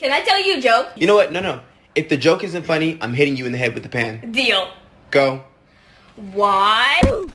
Can I tell you a joke? You know what? No. If the joke isn't funny, I'm hitting you in the head with the pan. Deal. Go. Why?